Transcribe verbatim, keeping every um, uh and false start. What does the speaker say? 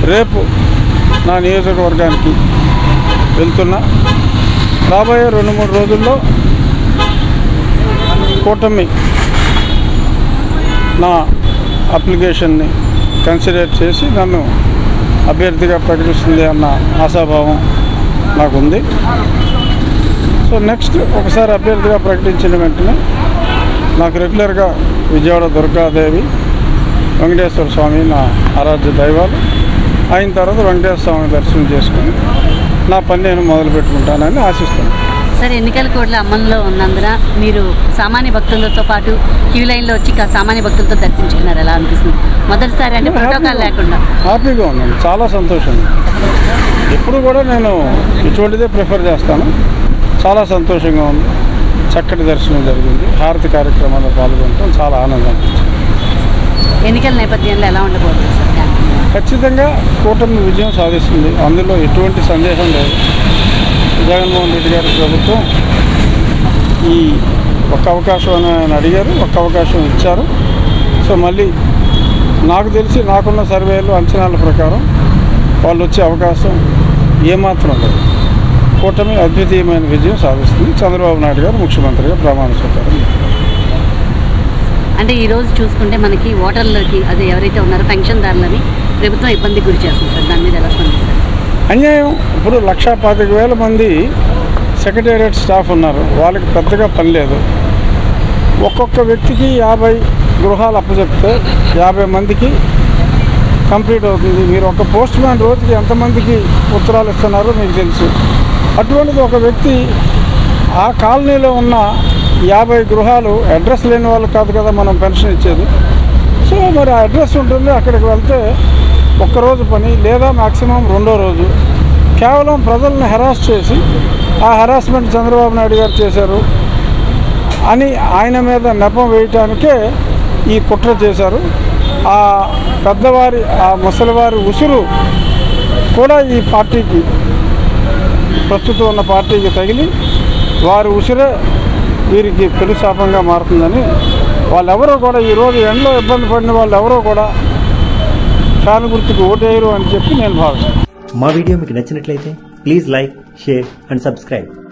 రేపు నా నియోజకవర్గానికి వెళ్తున్నా. రాబోయే రెండు మూడు రోజుల్లో కూటమి నా అప్లికేషన్ని కన్సిడర్ చేసి నన్ను అభ్యర్థిగా ప్రకటిస్తుంది అన్న ఆశాభావం నాకుంది. సో నెక్స్ట్ ఒకసారి అభ్యర్థిగా ప్రకటించిన వెంటనే నాకు రెగ్యులర్గా విజయవాడ దుర్గాదేవి, వెంకటేశ్వర స్వామి నా ఆరాధ్య దైవాలు అయిన తర్వాత వెంకటేశ్వర స్వామి దర్శనం చేసుకుని నా పని నేను మొదలు పెట్టుకుంటానని ఆశిస్తున్నాను. సార్, ఎన్నికల కోడ్ల అమల్లో ఉన్నందున మీరు సామాన్య భక్తులతో పాటు క్యూ లైన్లో వచ్చి సామాన్య భక్తులతో దర్శించుకున్నారు, ఎలా అనిపిస్తుంది? మొదటిసారి అంటే ప్రోటోకాల్ లేకుండా హ్యాపీగా ఉన్నాను, చాలా సంతోషంగా. ఎప్పుడు కూడా నేను ఇటువంటిదే ప్రిఫర్ చేస్తాను. చాలా సంతోషంగా ఉంది. చక్కటి దర్శనం జరిగింది. హారతి కార్యక్రమాల్లో పాల్గొనడం చాలా ఆనందం అనిపించింది. ఎన్నికల నేపథ్యంలో ఎలా ఉండబోతుంది సార్? ఖచ్చితంగా కూటమి విజయం సాధిస్తుంది, అందులో ఎటువంటి సందేహం లేదు. జగన్మోహన్ రెడ్డి గారి ప్రభుత్వం ఈ ఒక్క అవకాశం అని ఆయన అడిగారు, ఒక్క అవకాశం ఇచ్చారు. సో మళ్ళీ నాకు తెలిసి నాకున్న సర్వేలు అంచనాల ప్రకారం వాళ్ళు వచ్చే అవకాశం ఏమాత్రం లేదు. కూటమి అద్వితీయమైన విజయం సాధిస్తుంది. చంద్రబాబు నాయుడు గారు ముఖ్యమంత్రిగా ప్రమాణ స్వీకారం. అంటే ఈరోజు చూసుకుంటే మనకి ఓటర్లకి అదే ఎవరైతే ఉన్నారో పెన్షన్దారులని ప్రభుత్వం ఇబ్బంది గురి చేస్తుంది సార్, దాని మీద ఎలా స్పందిస్తారు? అన్యాయం. ఇప్పుడు లక్షా పాతిక వేల మంది సెక్రటేరియట్ స్టాఫ్ ఉన్నారు, వాళ్ళకి పెద్దగా పని లేదు. ఒక్కొక్క వ్యక్తికి యాభై గృహాలు అప్పచెప్తే యాభై మందికి కంప్లీట్ అవుతుంది. మీరు ఒక పోస్ట్ మ్యాన్ రోజుకి ఎంతమందికి ఉత్తరాలు ఇస్తున్నారో మీకు తెలుసు. అటువంటిది ఒక వ్యక్తి ఆ కాలనీలో ఉన్న యాభై గృహాలు అడ్రస్ లేని వాళ్ళు కాదు కదా మనం పెన్షన్ ఇచ్చేది. సో మరి ఆ అడ్రస్ ఉంటుంది, అక్కడికి వెళ్తే ఒక్కరోజు పని లేదా మ్యాక్సిమం రెండో రోజు. కేవలం ప్రజలను హెరాస్ చేసి ఆ హెరాస్మెంట్ చంద్రబాబు నాయుడు గారు చేశారు అని ఆయన మీద నెపం వేయటానికే ఈ కుట్ర చేశారు. ఆ పెద్దవారి ఆ ముసలివారి ఉసురు కూడా ఈ పార్టీకి, ప్రస్తుతం ఉన్న పార్టీకి తగిలి వారి ఉసిరే వీరికి పెను శాపంగా మారుతుందని వాళ్ళెవరో కూడా ఈరోజు ఎండలో ఇబ్బంది పడిన వాళ్ళు ఎవరో కూడా ఫ్యాన్ గుర్తుకు ఓటేయరు అని చెప్పి నేను భావిస్తాను. మా వీడియో మీకు నచ్చినట్లయితే please like, share and subscribe.